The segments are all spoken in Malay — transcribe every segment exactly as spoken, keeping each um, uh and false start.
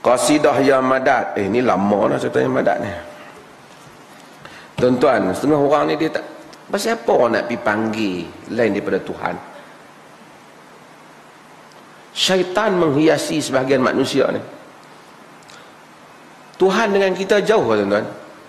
Qasidah ya Madad. Eh ni lama dah cerita yang Madad ni. Tuan-tuan, setengah orang ni dia tak, pasal apa orang nak pergi panggil lain daripada Tuhan? Syaitan menghiasi sebahagian manusia ni. Tuhan dengan kita jauh, tuan-tuan.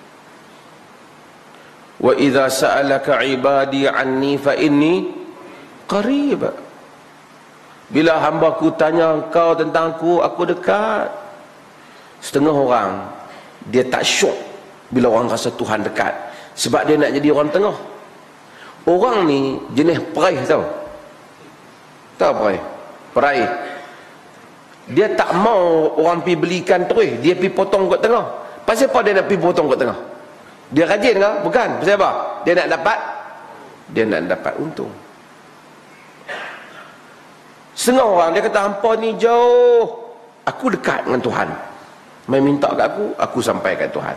Wa idza sa'alaka ibadi anni fa inni qarib. Bila hamba-Ku tanya kau tentang aku, aku dekat. Setengah orang dia tak syok bila orang rasa Tuhan dekat, sebab dia nak jadi orang tengah. Orang ni jenis peraih, tahu? Tahu peraih? Peraih. Dia tak mau orang pergi belikan terus, dia pergi potong kat tengah. Pasal apa dia nak pergi potong kat tengah? Dia rajin ke? Bukan. Pasal apa? Dia nak dapat dia nak dapat untung. Setengah orang dia kata, hampa ni jauh, aku dekat dengan Tuhan. Mai minta kat aku, aku sampai kat Tuhan.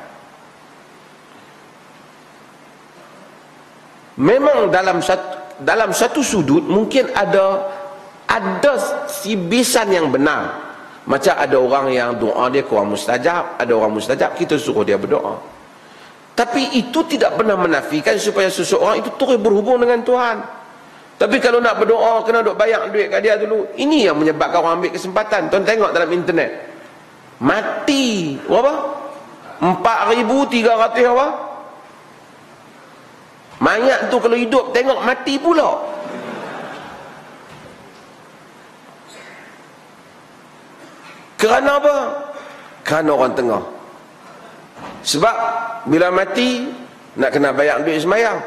Memang dalam satu, dalam satu sudut mungkin ada ada sibisan yang benar. Macam ada orang yang doa dia kurang mustajab, ada orang mustajab, kita suruh dia berdoa. Tapi itu tidak pernah menafikan supaya seseorang itu terus berhubung dengan Tuhan. Tapi kalau nak berdoa, kena duk bayar duit kat dia dulu. Ini yang menyebabkan orang ambil kesempatan. Tuan tengok dalam internet, mati berapa? empat ribu tiga ratus apa? Mayat tu kalau hidup tengok mati pula. Kerana apa? Kerana orang tengah. Sebab bila mati nak kena bayar duit sembahyang.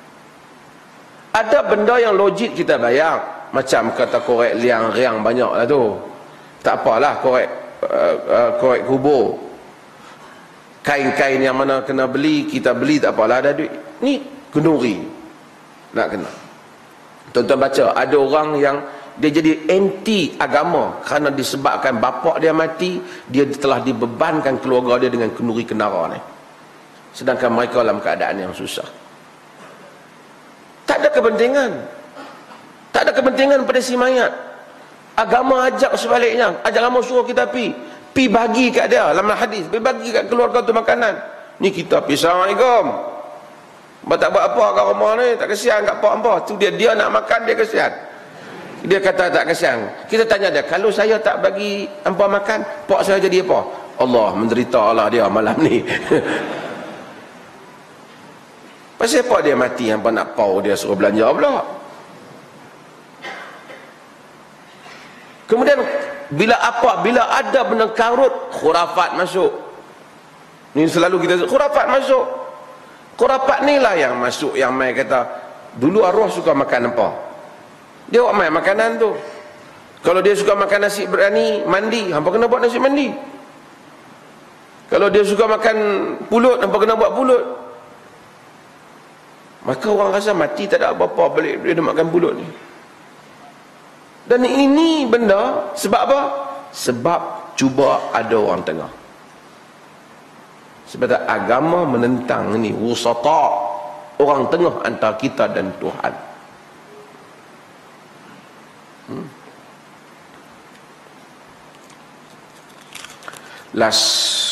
Ada benda yang logik kita bayar, macam kata korek liang riang banyak lah tu, tak apalah, korek uh, uh, korek kubur, kain-kain yang mana kena beli kita beli, tak apalah, ada duit. Ni kenduri nak kena. Tuan-tuan baca, ada orang yang dia jadi anti agama kerana disebabkan bapak dia mati, dia telah dibebankan keluarga dia dengan kenduri kenara ni, sedangkan mereka dalam keadaan yang susah. Tak ada kepentingan. Tak ada kepentingan pada si mayat. Agama ajak sebaliknya. Agama suruh kita pi, pi bagi kat dia dalam hadis, pi bagi kat keluarga tu makanan. Ni kita pi, Assalamualaikum. Ba tak buat apa kat rumah ni, tak kesian kat pak hangpa. Tu dia dia nak makan, dia kesian. Dia kata tak kesian. Kita tanya dia, kalau saya tak bagi hangpa makan, pak saya jadi apa? Allah, menderita Allah dia malam ni. Pasal apa dia mati, hampa nak pau dia suruh belanja pula. Kemudian bila apa, bila ada benda karut, khurafat masuk. Ni selalu kita khurafat masuk. Khurafat ni lah yang masuk, yang mai kata dulu arwah suka makan apa, dia buat mai makanan tu. Kalau dia suka makan nasi berani mandi, hampa kena buat nasi mandi. Kalau dia suka makan pulut, hampa kena buat pulut. Maka orang rasa mati tak ada apa-apa balik dia makan pulut ni. Dan ini benda sebab apa? Sebab cuba ada orang tengah. Sebab agama menentang ni wusata, orang tengah antara kita dan Tuhan. Hmm. Last